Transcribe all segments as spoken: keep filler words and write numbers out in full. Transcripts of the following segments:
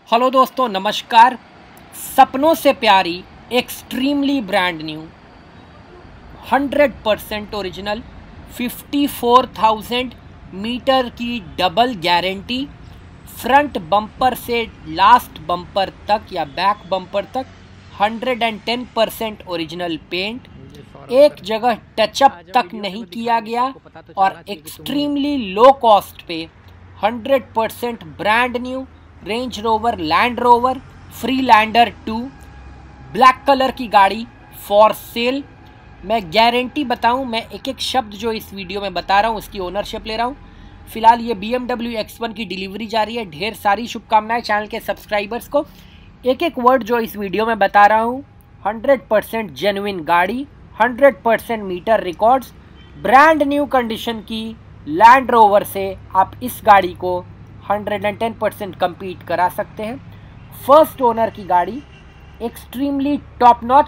Hello दोस्तों, नमस्कार। सपनों से प्यारी extremely brand new hundred percent original fifty four thousand meter की डबल गारंटी, फ्रंट बम्पर से लास्ट बम्पर तक या बैक बम्पर तक hundred ten percent original paint, एक जगह टचअप तक नहीं किया गया और एक्सट्रीमली लो कॉस्ट पे hundred percent brand new range rover land rover freelander two black colour की गाड़ी फॉर सेल। मैं गारंटी बताऊं, मैं एक एक शब्द जो इस वीडियो में बता रहा हूं उसकी ओनरशिप ले रहा हूं। फिलहाल ये B M W X one की डिलीवरी जारी है। ढेर सारी शुभकामनाएं चैनल के सब्सक्राइबर्स को। एक एक वर्ड जो इस वीडियो में बता रहा हूं, हंड्रेड परसेंट जेन्युइन गाड़ी, hundred percent meter records, brand new condition की लैंड रोवर से आप इस गाड़ी को हंड्रेड टेन परसेंट कम्पीट करा सकते हैं। फर्स्ट ओनर की गाड़ी, एक्सट्रीमली टॉप नॉच,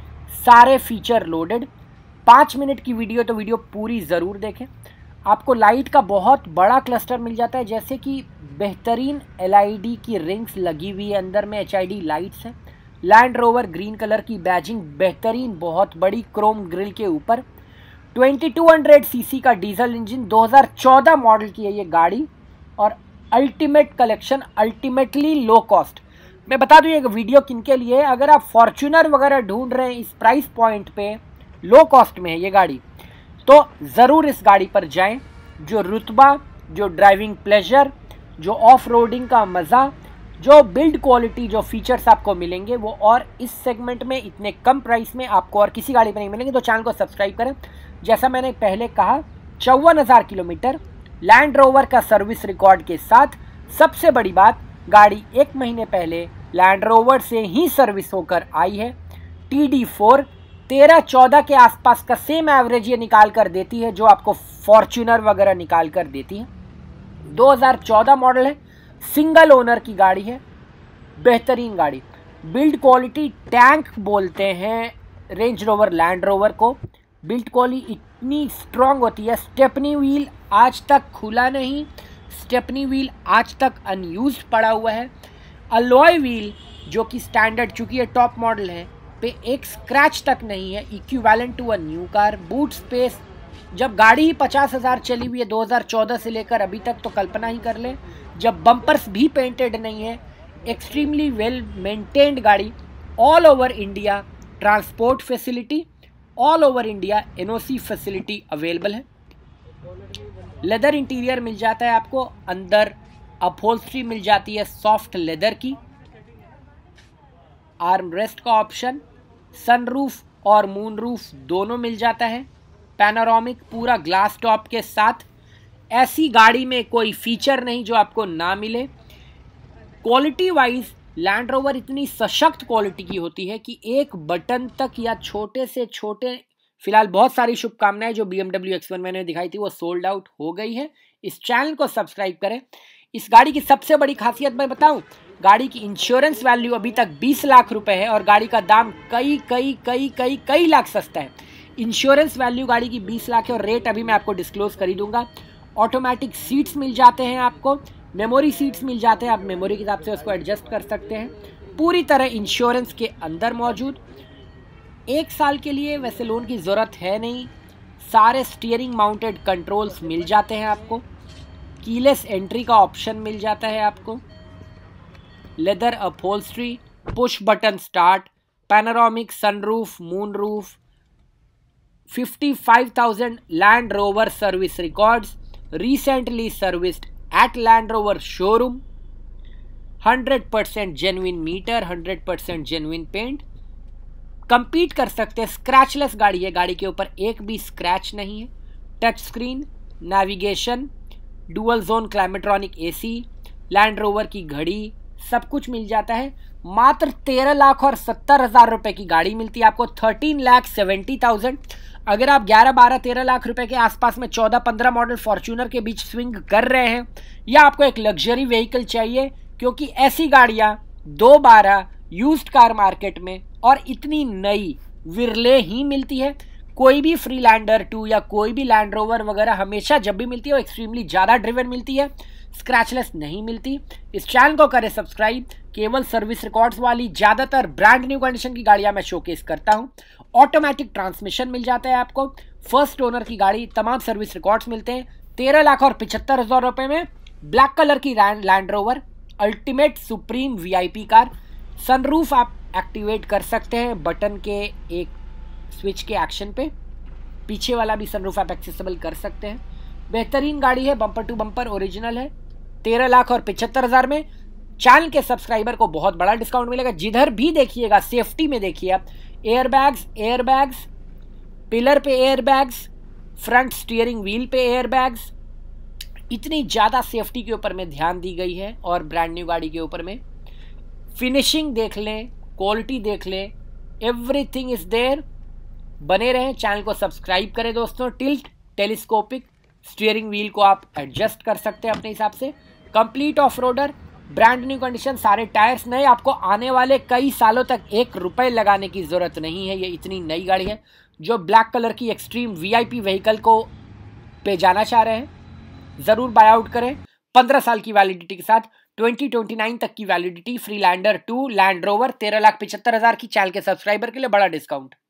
सारे फीचर लोडेड। पाँच मिनट की वीडियो तो वीडियो पूरी ज़रूर देखें। आपको लाइट का बहुत बड़ा क्लस्टर मिल जाता है, जैसे कि बेहतरीन एल ई डी की रिंग्स लगी हुई है, अंदर में एच आई डी लाइट्स हैं। लैंड रोवर ग्रीन कलर की बैजिंग बेहतरीन, बहुत बड़ी क्रोम ग्रिल के ऊपर। Twenty two hundred C C का डीजल इंजन, दो हज़ार चौदह मॉडल की है ये गाड़ी और ultimate collection, ultimately low cost. मैं बता दूं ये वीडियो किनके लिए, अगर आप फॉर्च्यूनर वगैरह ढूंढ रहे हैं इस प्राइस पॉइंट पे, लो कॉस्ट में है ये गाड़ी, तो ज़रूर इस गाड़ी पर जाएं। जो रुतबा, जो ड्राइविंग प्लेजर, जो ऑफ रोडिंग का मज़ा, जो बिल्ड क्वालिटी, जो फीचर्स आपको मिलेंगे वो और इस सेगमेंट में इतने कम प्राइस में आपको और किसी गाड़ी पर नहीं मिलेंगे। तो चैनल को सब्सक्राइब करें। जैसा मैंने पहले कहा, चौवन हज़ार किलोमीटर लैंड रोवर का सर्विस रिकॉर्ड के साथ। सबसे बड़ी बात, गाड़ी एक महीने पहले लैंड रोवर से ही सर्विस होकर आई है। टी डी फोर तेरह चौदह के आसपास का सेम एवरेज ये निकाल कर देती है जो आपको फॉर्च्यूनर वगैरह निकाल कर देती है। दो हज़ार चौदह मॉडल है, सिंगल ओनर की गाड़ी है, बेहतरीन गाड़ी। बिल्ड क्वालिटी टैंक बोलते हैं रेंज रोवर लैंड रोवर को। बिल्ड क्वालिटी इतनी स्ट्रांग होती है। स्टेपनी व्हील आज तक खुला नहीं, स्टेपनी व्हील आज तक अनयूज्ड पड़ा हुआ है। अलॉय व्हील जो कि स्टैंडर्ड, चूंकि ये टॉप मॉडल है, पे एक स्क्रैच तक नहीं है, equivalent to a new car. Boot space, जब गाड़ी ही पचास हज़ार चली हुई है दो हज़ार चौदह से लेकर अभी तक, तो कल्पना ही कर लें। जब बम्पर्स भी पेंटेड नहीं है, एक्सट्रीमली वेल मेंटेन्ड गाड़ी। All over India transport facility, all over India N O C facility available है। लेदर इंटीरियर मिल जाता है आपको, अंदर अपहोल्स्ट्री मिल जाती है सॉफ्ट लेदर की। आर्म रेस्ट का ऑप्शन, सनरूफ और मून रूफ दोनों मिल जाता है। पैनोरामिक पूरा ग्लास टॉप के साथ। ऐसी गाड़ी में कोई फीचर नहीं जो आपको ना मिले। क्वालिटी वाइज लैंड रोवर इतनी सशक्त क्वालिटी की होती है कि एक बटन तक या छोटे से छोटे, फिलहाल बहुत सारी शुभकामनाएं, जो B M W X one मैंने दिखाई थी वो सोल्ड आउट हो गई है। इस चैनल को सब्सक्राइब करें। इस गाड़ी की सबसे बड़ी खासियत मैं बताऊं, गाड़ी की इंश्योरेंस वैल्यू अभी तक बीस लाख रुपए है और गाड़ी का दाम कई कई कई कई कई लाख सस्ता है। इंश्योरेंस वैल्यू गाड़ी की बीस लाख है और रेट अभी मैं आपको डिस्क्लोज कर ही दूंगा। ऑटोमेटिक सीट्स मिल जाते हैं आपको, मेमोरी सीट्स मिल जाते हैं, आप मेमोरी के हिसाब से उसको एडजस्ट कर सकते हैं। पूरी तरह इंश्योरेंस के अंदर मौजूद। एक साल के लिए वैसे लोन की ज़रूरत है नहीं। सारे स्टीयरिंग माउंटेड कंट्रोल्स मिल जाते हैं आपको। कीलेस एंट्री का ऑप्शन मिल जाता है आपको। Leather upholstery, push button start, panoramic sunroof, moon roof, fifty five thousand land rover service records, recently serviced at land rover showroom, hundred percent genuine meter, hundred percent genuine paint. Compete कर सकते हैं, scratchless गाड़ी है, गाड़ी के ऊपर एक भी स्क्रैच नहीं है। Touch screen, navigation, dual zone climatronic AC, land rover की घड़ी, सब कुछ मिल जाता है। मात्र तेरह लाख और सत्तर हज़ार रुपये की गाड़ी मिलती है आपको, थर्टीन लाख सेवेंटी थाउजेंड। अगर आप ग्यारह बारह तेरह लाख रुपए के आसपास में चौदह पंद्रह मॉडल फॉर्च्यूनर के बीच स्विंग कर रहे हैं, या आपको एक लग्जरी व्हीकल चाहिए, क्योंकि ऐसी गाड़ियां दो बारह यूज्ड कार मार्केट में और इतनी नई विरले ही मिलती है। कोई भी फ्रीलैंडर टू या कोई भी लैंड रोवर वगैरह हमेशा जब भी मिलती है वो एक्सट्रीमली ज़्यादा ड्रिवन मिलती है। स्क्रैचलेस नहीं मिलती। इस चैनल को करें सब्सक्राइब। केवल सर्विस रिकॉर्ड्स वाली ज़्यादातर ब्रांड न्यू कंडीशन की गाड़ियां मैं शोकेस करता हूं। ऑटोमेटिक ट्रांसमिशन मिल जाता है आपको, फर्स्ट ओनर की गाड़ी, तमाम सर्विस रिकॉर्ड्स मिलते हैं। तेरह लाख और पिछहत्तर हज़ार रुपये में ब्लैक कलर की land rover ultimate supreme VIP car. Sunroof आप एक्टिवेट कर सकते हैं बटन के एक स्विच के एक्शन पे। पीछे वाला भी सनरूफ आप एक्सेसिबल कर सकते हैं। बेहतरीन गाड़ी है, बम्पर टू बम्पर ओरिजिनल है। तेरह लाख और पिछहत्तर हज़ार में चैनल के सब्सक्राइबर को बहुत बड़ा डिस्काउंट मिलेगा। जिधर भी देखिएगा सेफ्टी में देखिए आप, air bags air bags pillar पे air bags, front steering wheel पे एयर बैग्स, इतनी ज़्यादा सेफ्टी के ऊपर में ध्यान दी गई है। और ब्रांड न्यू गाड़ी के ऊपर में फिनिशिंग देख लें, क्वालिटी देख लें, एवरीथिंग इज देयर। बने रहें, चैनल को सब्सक्राइब करें दोस्तों। टिल्ट टेलीस्कोपिक स्टीयरिंग व्हील को आप एडजस्ट कर सकते हैं अपने हिसाब से। Complete off roader, brand new condition, सारे टायर्स नए। आपको आने वाले कई सालों तक एक रुपए लगाने की ज़रूरत नहीं है। ये इतनी नई गाड़ी है। जो ब्लैक कलर की एक्सट्रीम वीआईपी व्हीकल को पे जाना चाह रहे हैं, ज़रूर बाय आउट करें। पंद्रह साल की वैलिडिटी के साथ ट्वेंटी ट्वेंटी नाइन तक की validity. Freelander two land rover तेरह लाख पिछहत्तर हज़ार की, चैनल के सब्सक्राइबर के लिए बड़ा डिस्काउंट।